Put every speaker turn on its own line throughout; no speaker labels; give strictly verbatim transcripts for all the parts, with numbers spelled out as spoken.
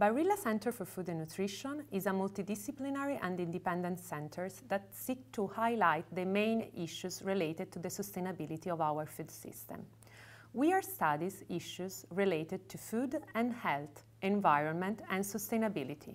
Barilla Center for Food and Nutrition is a multidisciplinary and independent center that seeks to highlight the main issues related to the sustainability of our food system. We are studying issues related to food and health, environment and sustainability.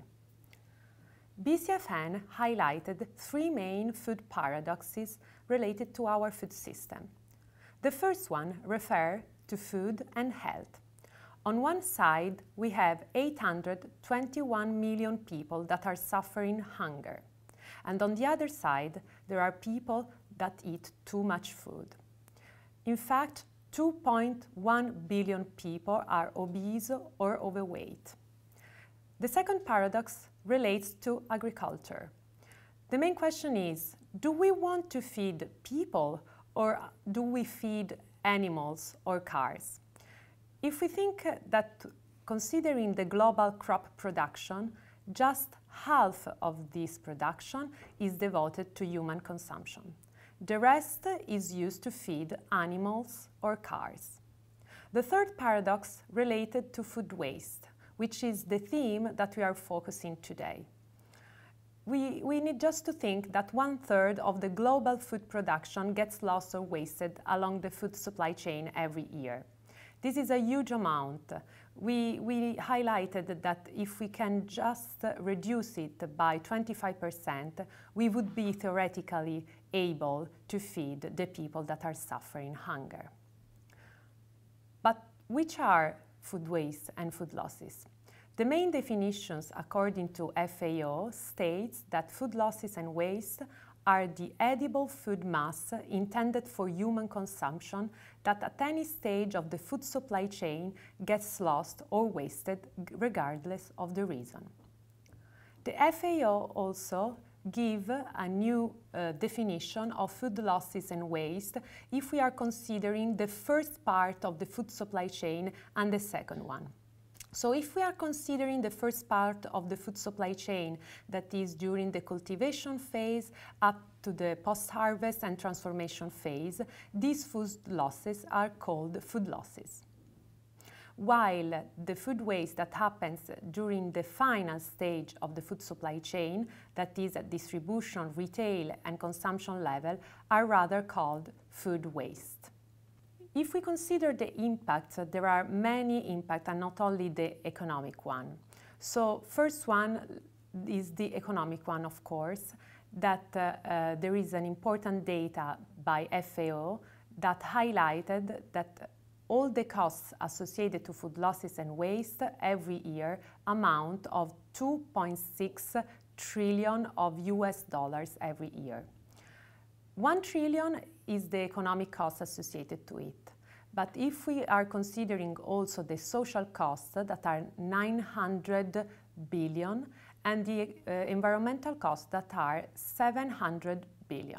B C F N highlighted three main food paradoxes related to our food system. The first one refers to food and health. On one side, we have eight hundred twenty-one million people that are suffering hunger. And on the other side, there are people that eat too much food. In fact, two point one billion people are obese or overweight. The second paradox relates to agriculture. The main question is, do we want to feed people or do we feed animals or cars? If we think that, considering the global crop production, just half of this production is devoted to human consumption. The rest is used to feed animals or cars. The third paradox related to food waste, which is the theme that we are focusing today. We, we need just to think that one-third of the global food production gets lost or wasted along the food supply chain every year. This is a huge amount. We, we highlighted that if we can just reduce it by twenty-five percent, we would be theoretically able to feed the people that are suffering hunger. But which are food waste and food losses? The main definitions, according to F A O, states that food losses and waste are the edible food mass intended for human consumption that at any stage of the food supply chain gets lost or wasted regardless of the reason. The F A O also gives a new uh, definition of food losses and waste if we are considering the first part of the food supply chain and the second one. So if we are considering the first part of the food supply chain, that is during the cultivation phase up to the post-harvest and transformation phase, these food losses are called food losses. While the food waste that happens during the final stage of the food supply chain, that is at distribution, retail and consumption level, are rather called food waste. If we consider the impacts, there are many impacts and not only the economic one. So first one is the economic one, of course, that uh, uh, there is an important data by F A O that highlighted that all the costs associated to food losses and waste every year amount of two point six trillion of U S dollars every year. One trillion is the economic cost associated to it. But if we are considering also the social costs that are nine hundred billion and the uh, environmental costs that are seven hundred billion.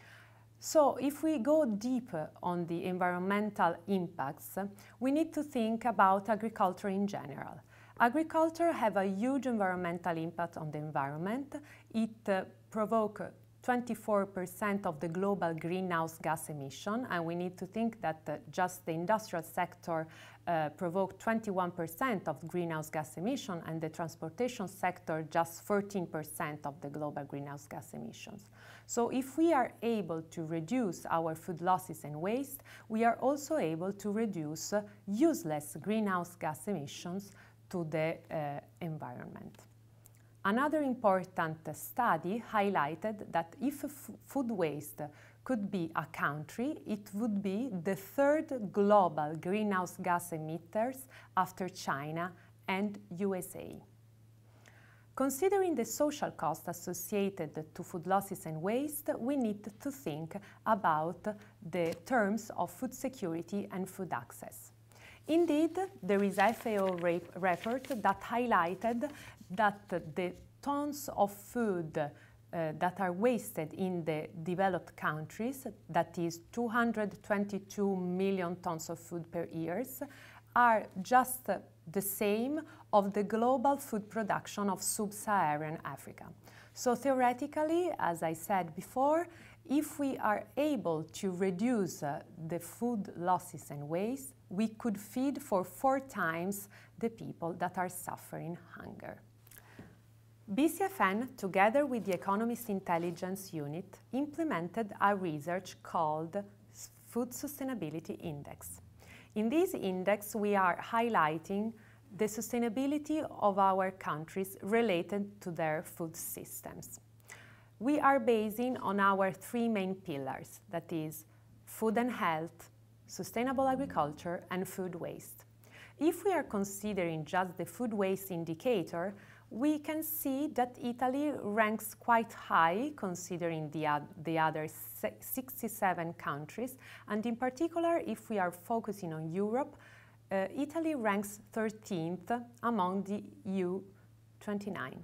So if we go deeper on the environmental impacts, we need to think about agriculture in general. Agriculture has a huge environmental impact on the environment. It uh, provokes twenty-four percent of the global greenhouse gas emission, and we need to think that uh, just the industrial sector uh, provoked twenty-one percent of greenhouse gas emission and the transportation sector just thirteen percent of the global greenhouse gas emissions. So if we are able to reduce our food losses and waste, we are also able to reduce uh, useless greenhouse gas emissions to the uh, environment. Another important study highlighted that if food waste could be a country, it would be the third global greenhouse gas emitters after China and U S A. Considering the social costs associated to food losses and waste, we need to think about the terms of food security and food access. Indeed, there is an F A O report that highlighted that the tons of food uh, that are wasted in the developed countries, that is two hundred twenty-two million tons of food per year, are just uh, the same of the global food production of sub-Saharan Africa. So theoretically, as I said before, if we are able to reduce uh, the food losses and waste, we could feed for four times the people that are suffering hunger. B C F N, together with the Economist Intelligence Unit, implemented a research called Food Sustainability Index. In this index, we are highlighting the sustainability of our countries related to their food systems. We are basing on our three main pillars, that is, food and health, sustainable agriculture, and food waste. If we are considering just the food waste indicator, we can see that Italy ranks quite high considering the, uh, the other sixty-seven countries, and in particular, if we are focusing on Europe, uh, Italy ranks thirteenth among the E U twenty-nine.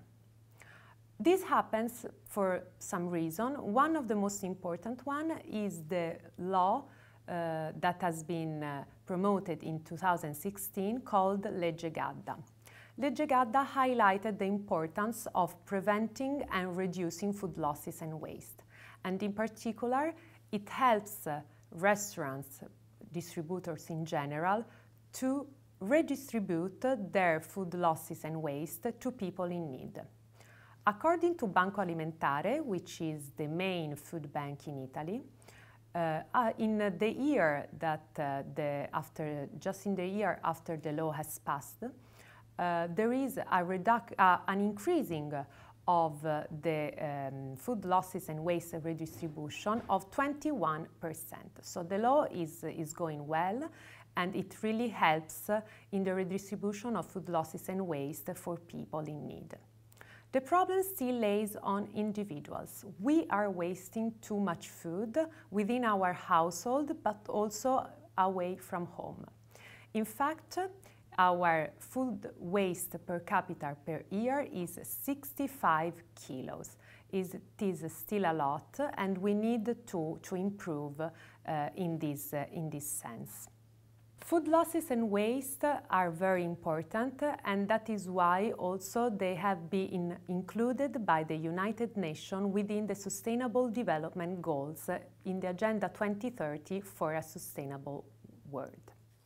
This happens for some reason. One of the most important one is the law uh, that has been uh, promoted in two thousand sixteen called Legge Gadda. Legge Gadda highlighted the importance of preventing and reducing food losses and waste. And in particular, it helps uh, restaurants, distributors in general, to redistribute their food losses and waste to people in need. According to Banco Alimentare, which is the main food bank in Italy, uh, uh, in the year that uh, the after just in the year after the law has passed, uh, there is a reduc uh, an increasing of uh, the um, food losses and waste redistribution of twenty-one percent. So the law is is going well, and it really helps uh, in the redistribution of food losses and waste for people in need. The problem still lays on individuals. We are wasting too much food within our household, but also away from home. In fact, our food waste per capita per year is sixty-five kilos. It is still a lot, and we need to, to improve uh, in, this, uh, in this sense. Food losses and waste are very important, and that is why also they have been included by the United Nations within the Sustainable Development Goals in the Agenda twenty thirty for a Sustainable World.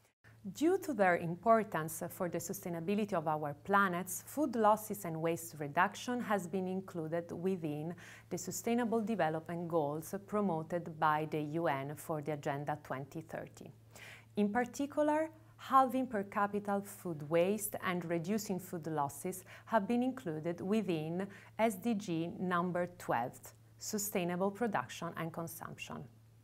Due to their importance for the sustainability of our planets, food losses and waste reduction has been included within the Sustainable Development Goals promoted by the U N for the Agenda twenty thirty. In particular, halving per capita food waste and reducing food losses have been included within S D G number twelve, Sustainable Production and Consumption.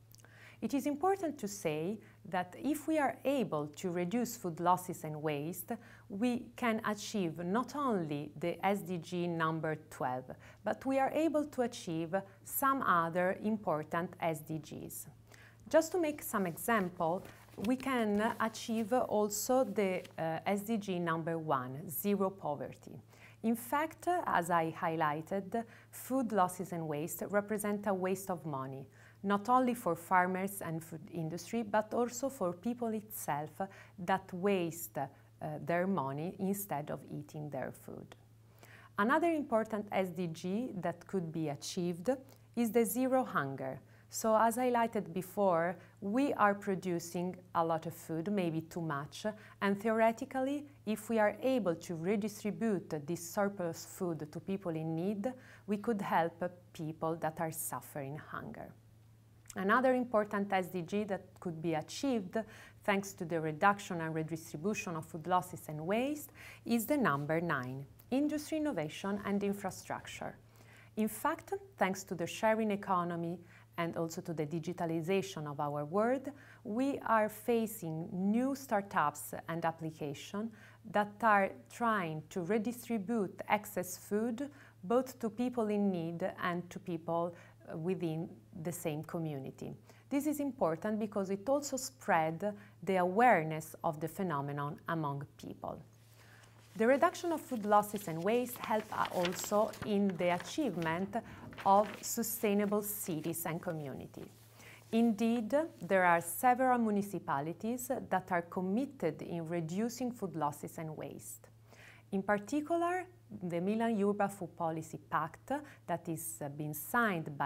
It is important to say that if we are able to reduce food losses and waste, we can achieve not only the S D G number twelve, but we are able to achieve some other important S D Gs. Just to make some example, we can achieve also the uh, S D G number one, zero poverty. In fact, as I highlighted, food losses and waste represent a waste of money, not only for farmers and food industry, but also for people itself that waste uh, their money instead of eating their food. Another important S D G that could be achieved is the zero hunger. So as I highlighted before, we are producing a lot of food, maybe too much, and theoretically, if we are able to redistribute this surplus food to people in need, we could help people that are suffering hunger. Another important S D G that could be achieved thanks to the reduction and redistribution of food losses and waste is the number nine, industry, innovation and infrastructure. In fact, thanks to the sharing economy and also to the digitalization of our world, we are facing new startups and applications that are trying to redistribute excess food both to people in need and to people within the same community. This is important because it also spreads the awareness of the phenomenon among people. The reduction of food losses and waste help also in the achievement of sustainable cities and communities. Indeed, there are several municipalities that are committed in reducing food losses and waste. In particular, the Milan Urban Food Policy Pact that is uh, being signed by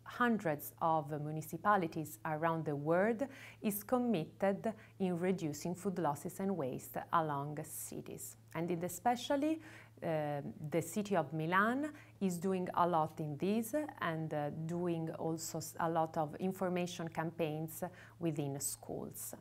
hundreds of municipalities around the world, is committed in reducing food losses and waste along cities. And in especially uh, the city of Milan is doing a lot in this and uh, doing also a lot of information campaigns within schools.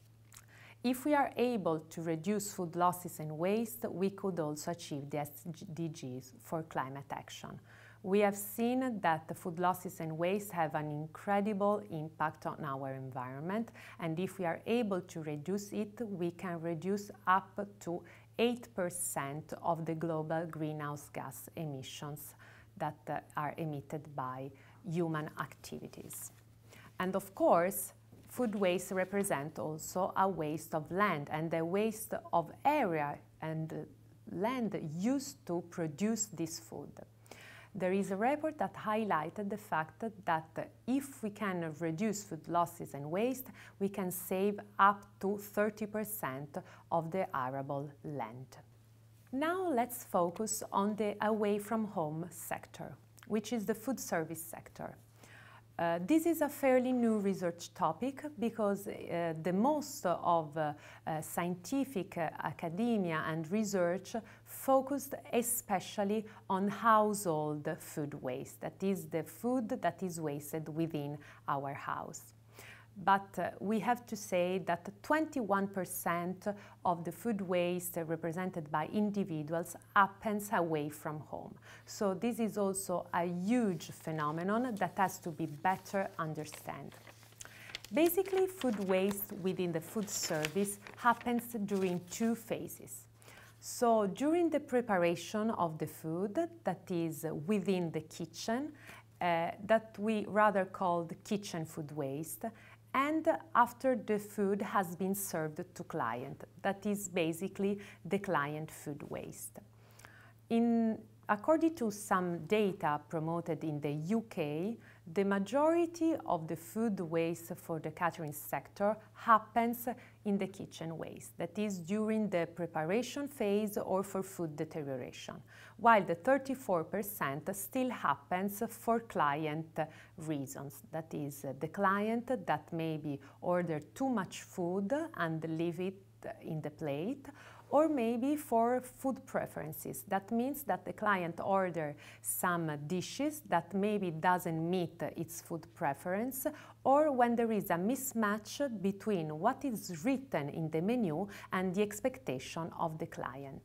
If we are able to reduce food losses and waste, we could also achieve the S D Gs for climate action. We have seen that the food losses and waste have an incredible impact on our environment, and if we are able to reduce it, we can reduce up to eight percent of the global greenhouse gas emissions that uh, are emitted by human activities. And of course, food waste represents also a waste of land and a waste of area and land used to produce this food. There is a report that highlighted the fact that if we can reduce food losses and waste, we can save up to thirty percent of the arable land. Now let's focus on the away from home sector, which is the food service sector. Uh, this is a fairly new research topic because uh, the most of uh, uh, scientific uh, academia and research focused especially on household food waste, that is the food that is wasted within our house. But uh, we have to say that twenty-one percent of the food waste represented by individuals happens away from home. So this is also a huge phenomenon that has to be better understood. Basically, food waste within the food service happens during two phases. So during the preparation of the food, that is within the kitchen, uh, that we rather call the kitchen food waste, and after the food has been served to client, that is basically the client food waste. In, according to some data promoted in the U K, the majority of the food waste for the catering sector happens in the kitchen waste, that is during the preparation phase or for food deterioration, while the thirty-four percent still happens for client reasons, that is the client that maybe ordered too much food and leave it in the plate, or maybe for food preferences. That means that the client orders some dishes that maybe doesn't meet its food preference, or when there is a mismatch between what is written in the menu and the expectation of the client.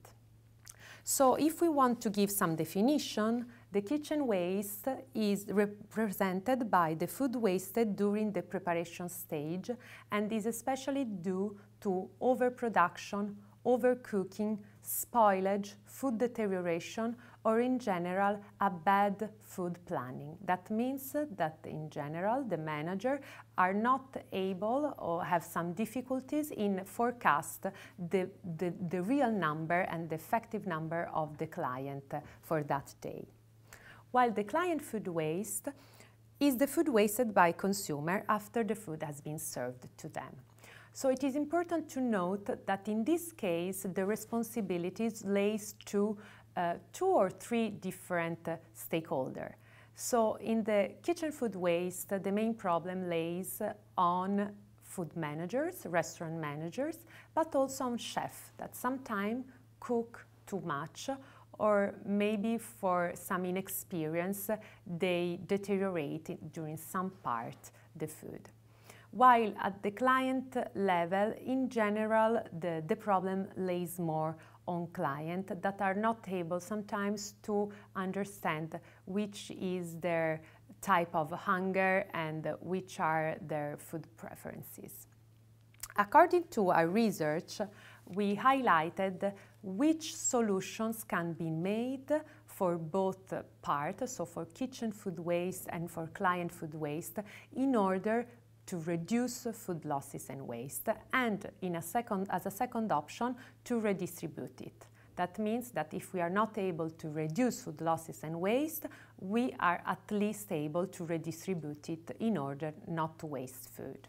So if we want to give some definition, the kitchen waste is represented by the food wasted during the preparation stage and is especially due to overproduction, overcooking, spoilage, food deterioration, or in general a bad food planning. That means that in general the manager are not able or have some difficulties in forecast the, the, the real number and the effective number of the client for that day. While the client food waste is the food wasted by consumer after the food has been served to them. So it is important to note that in this case the responsibilities lays to uh, two or three different uh, stakeholders. So in the kitchen food waste, the main problem lays on food managers, restaurant managers, but also on chefs that sometimes cook too much, or maybe for some inexperience they deteriorate during some part the food. While at the client level, in general, the, the problem lays more on clients that are not able sometimes to understand which is their type of hunger and which are their food preferences. According to our research, we highlighted which solutions can be made for both parts, so for kitchen food waste and for client food waste, in order to reduce food losses and waste, and in a second, as a second option, to redistribute it. That means that if we are not able to reduce food losses and waste, we are at least able to redistribute it in order not to waste food.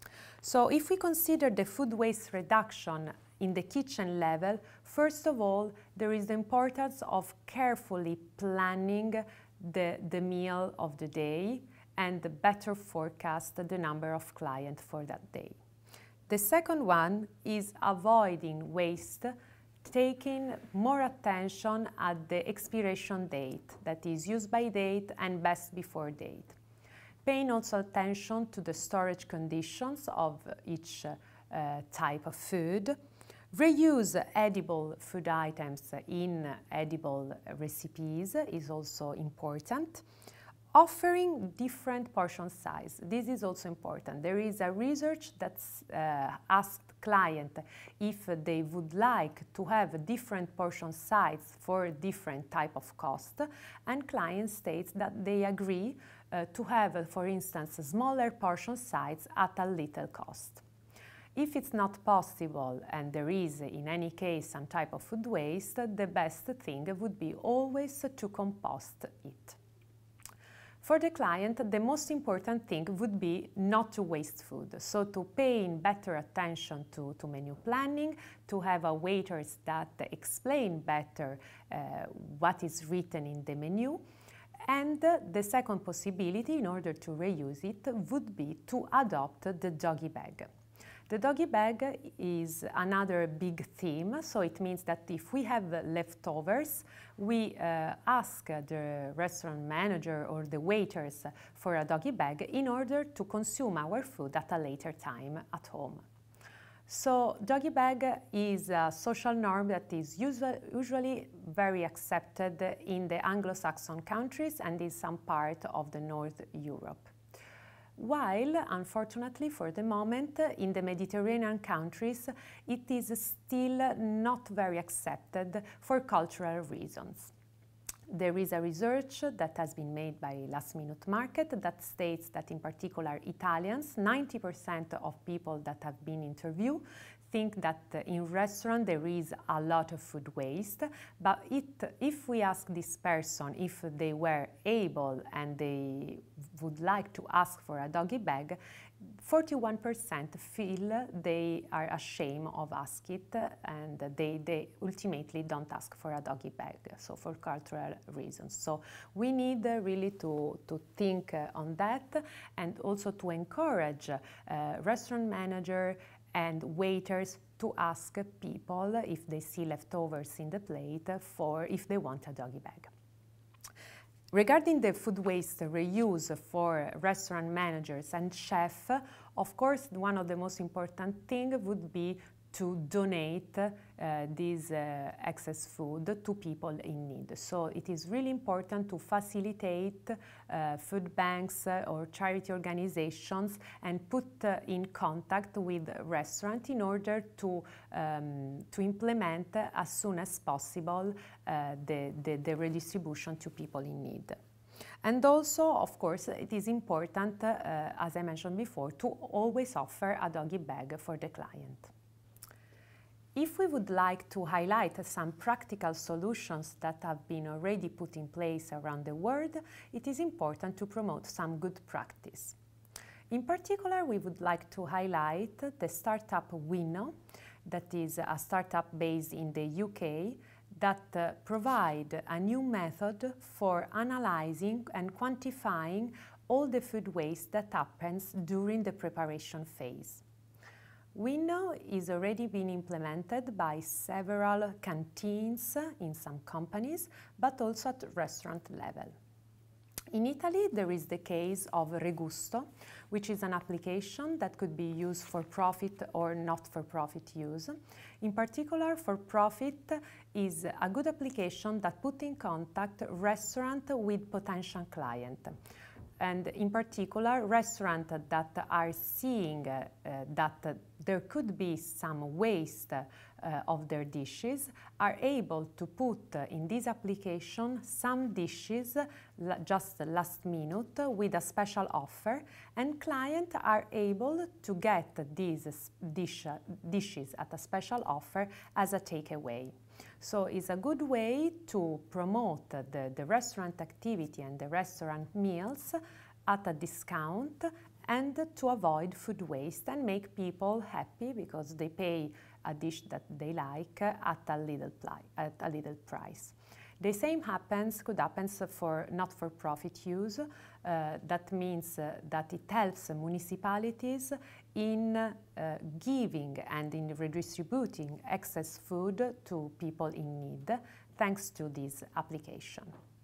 So if we consider the food waste reduction in the kitchen level, first of all, there is the importance of carefully planning the, the meal of the day and better forecast the number of clients for that day. The second one is avoiding waste, taking more attention at the expiration date, that is use by date and best before date. Paying also attention to the storage conditions of each uh, type of food. Reuse edible food items in edible recipes is also important. Offering different portion size, this is also important. There is a research that uh, asked clients if they would like to have different portion size for different type of cost, and client states that they agree uh, to have, for instance, a smaller portion size at a little cost. If it's not possible and there is in any case some type of food waste, the best thing would be always to compost it. For the client, the most important thing would be not to waste food, so to pay better attention to, to menu planning, to have a waiters that explain better uh, what is written in the menu. And uh, the second possibility, in order to reuse it, would be to adopt the doggy bag. The doggy bag is another big theme, so it means that if we have leftovers, we uh, ask the restaurant manager or the waiters for a doggy bag in order to consume our food at a later time at home. So doggy bag is a social norm that is usual, usually very accepted in the Anglo-Saxon countries and in some part of the North Europe. While, unfortunately, for the moment, in the Mediterranean countries, it is still not very accepted for cultural reasons. There is a research that has been made by Last Minute Market that states that, in particular, Italians, ninety percent of people that have been interviewed think that in restaurant there is a lot of food waste, but it, if we ask this person if they were able and they would like to ask for a doggy bag, forty-one percent feel they are ashamed of asking it, and they, they ultimately don't ask for a doggy bag, so for cultural reasons. So we need uh, really to, to think uh, on that, and also to encourage uh, restaurant manager and waiters to ask people if they see leftovers in the plate for if they want a doggy bag. Regarding the food waste reuse for restaurant managers and chefs, of course, one of the most important things would be to donate uh, this uh, excess food to people in need. So it is really important to facilitate uh, food banks uh, or charity organizations and put uh, in contact with restaurants in order to, um, to implement uh, as soon as possible uh, the, the, the redistribution to people in need. And also, of course, it is important, uh, as I mentioned before, to always offer a doggy bag for the client. If we would like to highlight some practical solutions that have been already put in place around the world, it is important to promote some good practice. In particular, we would like to highlight the startup Winno, that is a startup based in the U K, that uh, provide a new method for analyzing and quantifying all the food waste that happens during the preparation phase. Winno is already being implemented by several canteens in some companies, but also at restaurant level. In Italy, there is the case of Regusto, which is an application that could be used for profit or not for profit use. In particular, for profit is a good application that puts in contact restaurant with potential client. And in particular, restaurants that are seeing uh, uh, that uh, there could be some waste uh, of their dishes are able to put uh, in this application some dishes uh, just last minute uh, with a special offer, and clients are able to get these dish, uh, dishes at a special offer as a takeaway. So it's a good way to promote the, the restaurant activity and the restaurant meals at a discount, and to avoid food waste and make people happy because they pay a dish that they like at a little, at a little price. The same happens, could happen for not-for-profit use. Uh, that means uh, that it helps municipalities in uh, giving and in redistributing excess food to people in need, thanks to this application.